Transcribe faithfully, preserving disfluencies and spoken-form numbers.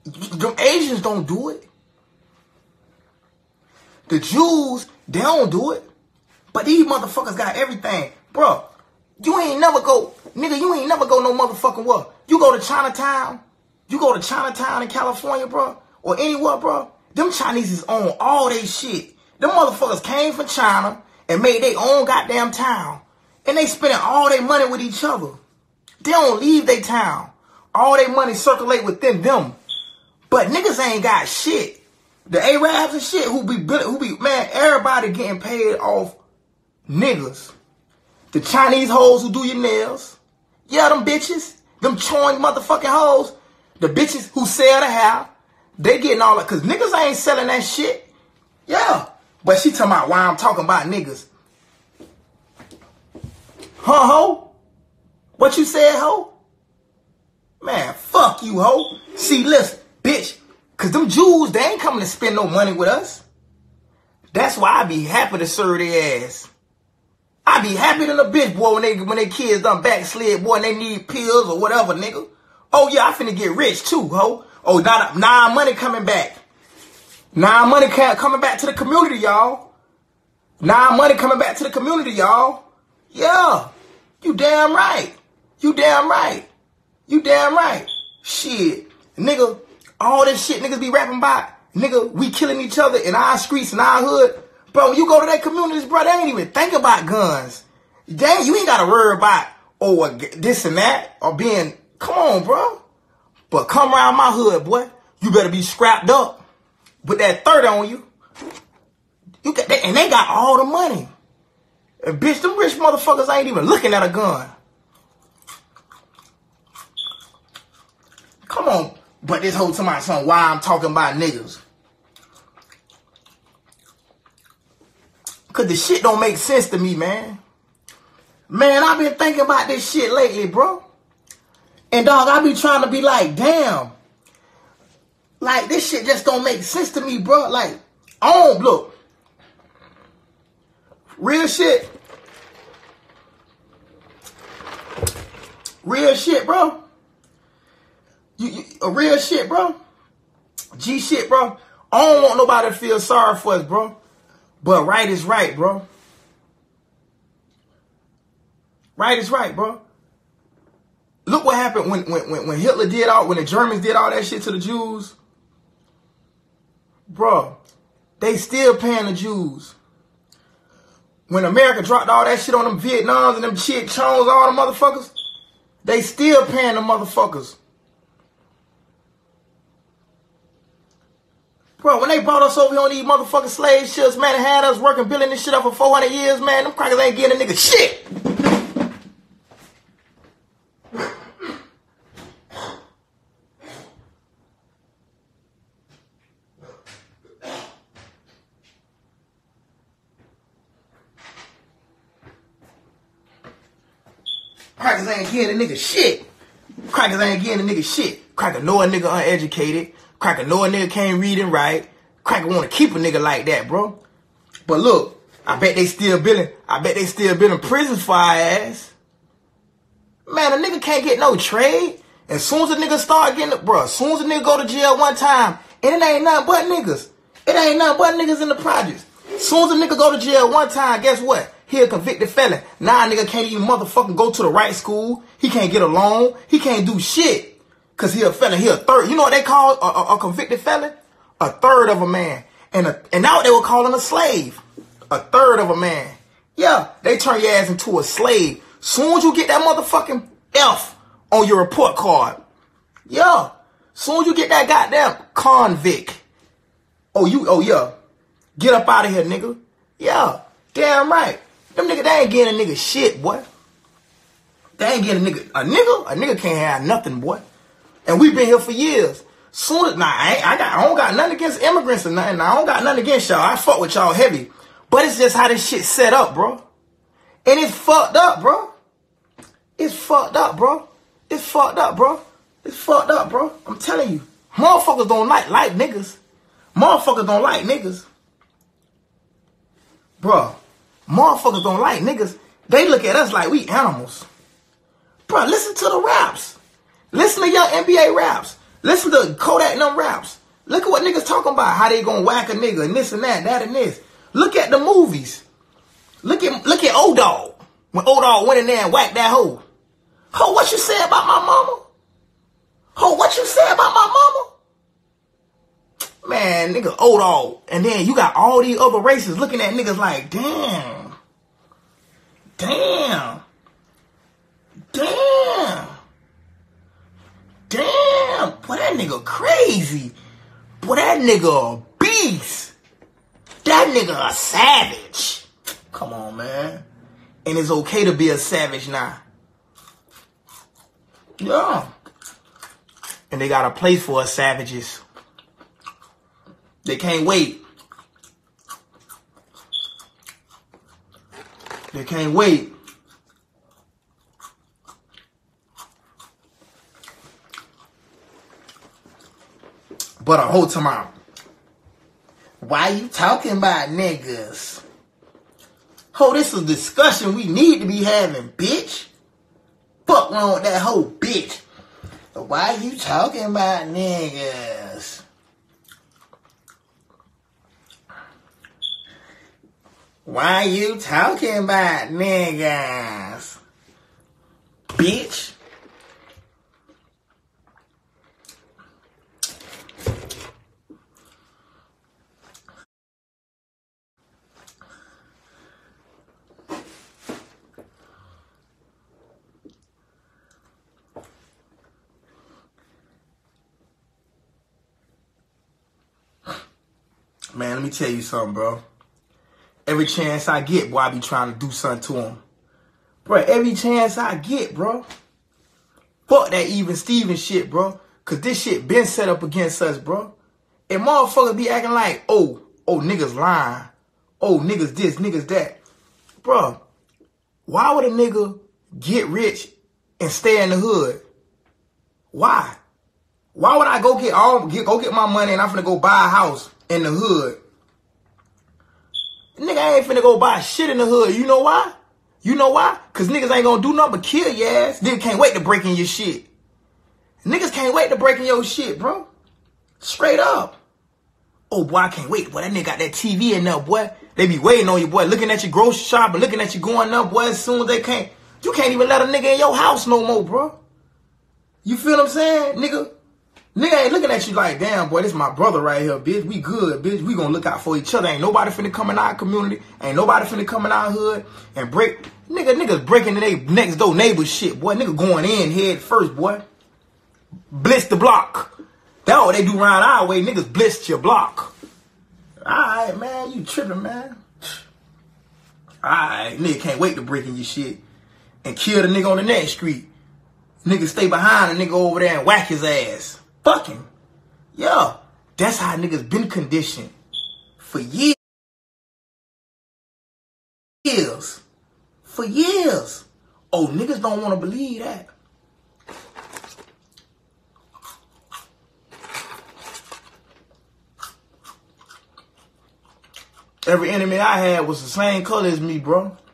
The Asians don't do it. The Jews, they don't do it. But these motherfuckers got everything. Bro, you ain't never go, nigga, you ain't never go no motherfucking what? You go to Chinatown, you go to Chinatown in California, bro, or anywhere, bro. Them Chinese is on all they shit. Them motherfuckers came from China and made their own goddamn town. And they spending all their money with each other. They don't leave their town. All their money circulate within them. But niggas ain't got shit. The Arabs and shit who be, who be, man, everybody getting paid off niggas. The Chinese hoes who do your nails. Yeah, them bitches. Them chewing motherfucking hoes. The bitches who sell the hair. They getting all that. Because niggas ain't selling that shit. Yeah. But she talking about why I'm talking about niggas. Huh, ho? What you said, ho? Man, fuck you, ho. See, listen, bitch. Because them Jews, they ain't coming to spend no money with us. That's why I be happy to serve their ass. I be happy than a bitch, boy, when they when they kids done backslid, boy, and they need pills or whatever, nigga. Oh, yeah, I finna get rich, too, ho. Oh, now, now money coming back. Now money coming back to the community, y'all. Now money coming back to the community, y'all. Yeah. You damn right. You damn right. You damn right. Shit. Nigga, all this shit niggas be rapping about. Nigga, we killing each other in our streets, in our hood. Bro, when you go to that communities, bro, they ain't even think about guns. Dang, you ain't got to worry about, oh, this and that, or being, come on, bro. But come around my hood, boy, you better be scrapped up with that thirty on you. You got, and they got all the money. And bitch, them rich motherfuckers ain't even looking at a gun. Come on. But this whole time, son, why I'm talking about niggas. Because the shit don't make sense to me, man. Man, I've been thinking about this shit lately, bro. And, dog, I be trying to be like, damn. Like, this shit just don't make sense to me, bro. Like, oh, look. Real shit. Real shit, bro. You, you, a real shit, bro. G shit, bro. I don't want nobody to feel sorry for us, bro. But right is right, bro. Right is right, bro. Look what happened when, when, when Hitler did all, when the Germans did all that shit to the Jews. Bro, they still paying the Jews. When America dropped all that shit on them Vietnams and them shit Chones, all the motherfuckers, they still paying the motherfuckers. Bro, when they brought us over here on these motherfucking slave ships, man, they had us working, building this shit up for four hundred years, man. Them crackers ain't getting a nigga shit. Crackers ain't getting a nigga shit. Crackers ain't getting a nigga shit. Cracker know a nigga uneducated. Cracker know a nigga can't read and write. Cracker want to keep a nigga like that, bro. But look, I bet they still building, I bet they still building prisons for our ass. Man, a nigga can't get no trade. As soon as a nigga start getting, bro, as soon as a nigga go to jail one time, and it ain't nothing but niggas. It ain't nothing but niggas in the projects. As soon as a nigga go to jail one time, guess what? He a convicted felon. Now a nigga can't even motherfucking go to the right school. He can't get a loan. He can't do shit. Cause he a felon. He a third. You know what they call a, a, a convicted felon? A third of a man. And a, and now they were calling a slave. A third of a man. Yeah, they turn your ass into a slave. Soon as you get that motherfucking F on your report card. Yeah. Soon as you get that goddamn convict. Oh, you, oh yeah. Get up out of here, nigga. Yeah. Damn right. Them nigga, they ain't getting a nigga shit, boy. They ain't getting a nigga, a nigga, a nigga can't have nothing, boy. And we've been here for years. Soon as, nah, I, ain't, I, got, I don't got nothing against immigrants or nothing. I don't got nothing against y'all. I fuck with y'all heavy. But it's just how this shit set up, bro. And it's fucked up, bro. It's fucked up, bro. It's fucked up, bro. It's fucked up, bro. I'm telling you. Motherfuckers don't like, like niggas. Motherfuckers don't like niggas. Bro. Motherfuckers don't like niggas. They look at us like we animals. Bro, listen to the raps. Listen to young N B A raps. Listen to Kodak and them raps. Look at what niggas talking about. How they gonna whack a nigga and this and that, that and this. Look at the movies. Look at look at O-Dog. When O-Dog went in there and whacked that hoe. Ho, what you say about my mama? Ho, what you say about my mama? Man, nigga, O-Dog. And then you got all these other races looking at niggas like, damn. Damn. Damn. Damn. Boy, that nigga crazy. Boy, that nigga a beast. That nigga a savage. Come on, man. And it's okay to be a savage now. Yeah. And they got a place for us savages. They can't wait. They can't wait. But a whole tomorrow. Why you talking about niggas? Ho, this is a discussion we need to be having, bitch. Fuck wrong with that whole bitch. Why you talking about niggas? Why you talking about niggas? Bitch. Man, let me tell you something, bro. Every chance I get, boy, I be trying to do something to him. Bro, every chance I get, bro. Fuck that even Steven shit, bro. Cause this shit been set up against us, bro. And motherfuckers be acting like, oh, oh, niggas lying. Oh, niggas this, niggas that. Bro, why would a nigga get rich and stay in the hood? Why? Why would I go get all get go get my money and I'm finna go buy a house in the hood? Nigga, I ain't finna go buy shit in the hood. You know why? You know why? Cause niggas ain't gonna do nothing but kill your ass. Niggas can't wait to break in your shit. Niggas can't wait to break in your shit, bro. Straight up. Oh, boy, I can't wait. Boy, that nigga got that T V in there, boy. They be waiting on you, boy. Looking at your grocery shop and looking at you going up, boy. As soon as they can't. You can't even let a nigga in your house no more, bro. You feel what I'm saying, nigga? Nigga ain't looking at you like, damn, boy, this my brother right here, bitch. We good, bitch. We gonna look out for each other. Ain't nobody finna come in our community. Ain't nobody finna come in our hood and break. Nigga, niggas breaking the next door neighbor shit, boy. Nigga going in head first, boy. Blitz the block. That's what they do around our way. Niggas blitz your block. Alright, man. You tripping, man. Alright, nigga can't wait to break in your shit and kill the nigga on the next street. Nigga stay behind the nigga over there and whack his ass. Fucking. Yeah. That's how niggas been conditioned for years. Years. For years. Oh, niggas don't want to believe that. Every enemy I had was the same color as me, bro.